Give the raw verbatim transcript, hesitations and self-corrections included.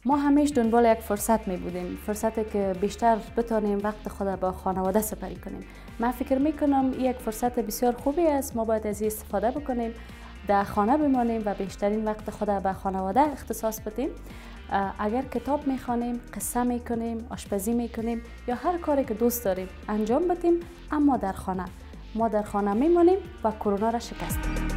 ما همیشه دنبال یک فرصت می بودیم، فرصتی که بیشتر بتانیم وقت خود با خانواده سپری کنیم. من فکر می کنم یک فرصت بسیار خوبی است، ما باید از این استفاده بکنیم، در خانه بمانیم و بیشترین وقت خود به خانواده اختصاص بدیم. اگر کتاب می خوانیم، قصه می کنیم، آشپزی می کنیم یا هر کاری که دوست داریم انجام بدیم، اما در خانه. ما در خانه می مانیم و کرونا را شکست دادیم.